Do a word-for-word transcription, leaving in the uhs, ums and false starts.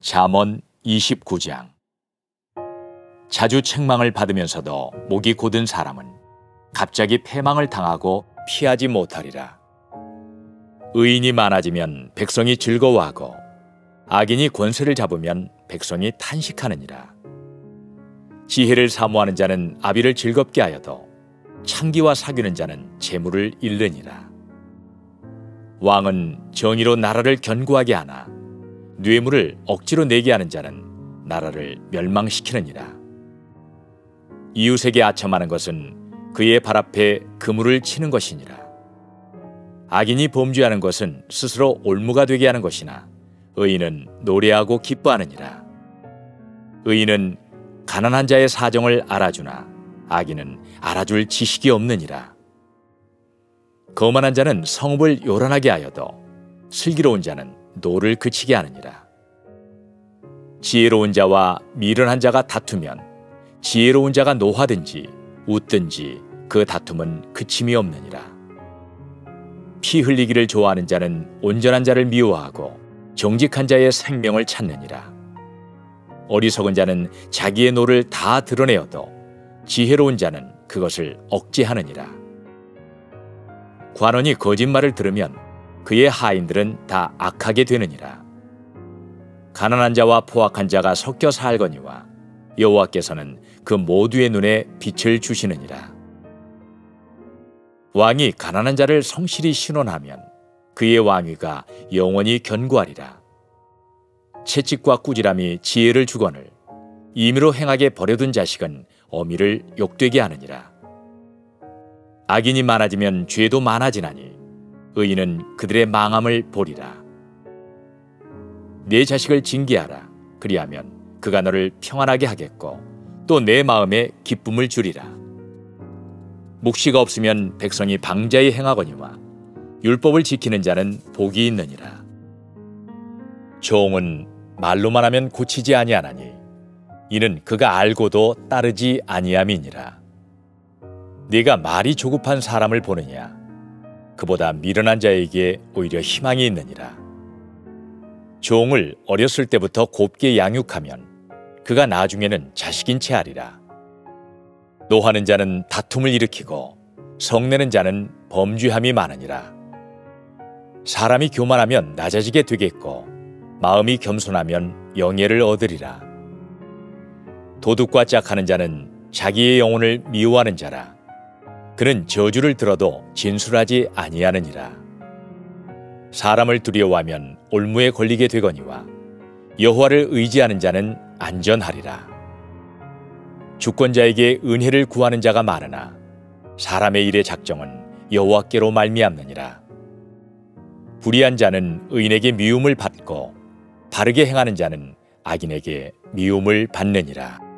잠언 이십구 장. 자주 책망을 받으면서도 목이 곧은 사람은 갑자기 패망을 당하고 피하지 못하리라. 의인이 많아지면 백성이 즐거워하고 악인이 권세를 잡으면 백성이 탄식하느니라. 지혜를 사모하는 자는 아비를 즐겁게 하여도 창기와 사귀는 자는 재물을 잃느니라. 왕은 정의로 나라를 견고하게 하나 뇌물을 억지로 내게 하는 자는 나라를 멸망시키느니라. 이웃에게 아첨하는 것은 그의 발 앞에 그물을 치는 것이니라. 악인이 범죄하는 것은 스스로 올무가 되게 하는 것이나 의인은 노래하고 기뻐하느니라. 의인은 가난한 자의 사정을 알아주나 악인은 알아줄 지식이 없느니라. 거만한 자는 성읍을 요란하게 하여도 슬기로운 자는 노를 그치게 하느니라. 지혜로운 자와 미련한 자가 다투면 지혜로운 자가 노하든지 웃든지 그 다툼은 그침이 없느니라. 피 흘리기를 좋아하는 자는 온전한 자를 미워하고 정직한 자의 생명을 찾느니라. 어리석은 자는 자기의 노를 다 드러내어도 지혜로운 자는 그것을 억제하느니라. 관원이 거짓말을 들으면 그의 하인들은 다 악하게 되느니라. 가난한 자와 포악한 자가 섞여 살거니와 여호와께서는 그 모두의 눈에 빛을 주시느니라. 왕이 가난한 자를 성실히 신원하면 그의 왕위가 영원히 견고하리라. 채찍과 꾸지람이 지혜를 주거늘 임의로 행하게 버려둔 자식은 어미를 욕되게 하느니라. 악인이 많아지면 죄도 많아지나니 의인은 그들의 망함을 보리라. 내 자식을 징계하라. 그리하면 그가 너를 평안하게 하겠고 또 내 마음에 기쁨을 주리라. 묵시가 없으면 백성이 방자히 행하거니와 율법을 지키는 자는 복이 있느니라. 종은 말로만 하면 고치지 아니하나니 이는 그가 알고도 따르지 아니함이니라. 네가 말이 조급한 사람을 보느냐? 그보다 미련한 자에게 오히려 희망이 있느니라. 종을 어렸을 때부터 곱게 양육하면 그가 나중에는 자식인 채 하리라. 노하는 자는 다툼을 일으키고 성내는 자는 범죄함이 많으니라. 사람이 교만하면 낮아지게 되겠고 마음이 겸손하면 영예를 얻으리라. 도둑과 짝하는 자는 자기의 영혼을 미워하는 자라. 그는 저주를 들어도 진술하지 아니하느니라. 사람을 두려워하면 올무에 걸리게 되거니와 여호와를 의지하는 자는 안전하리라. 주권자에게 은혜를 구하는 자가 많으나 사람의 일의 작정은 여호와께로 말미암느니라. 불의한 자는 의인에게 미움을 받고 바르게 행하는 자는 악인에게 미움을 받느니라.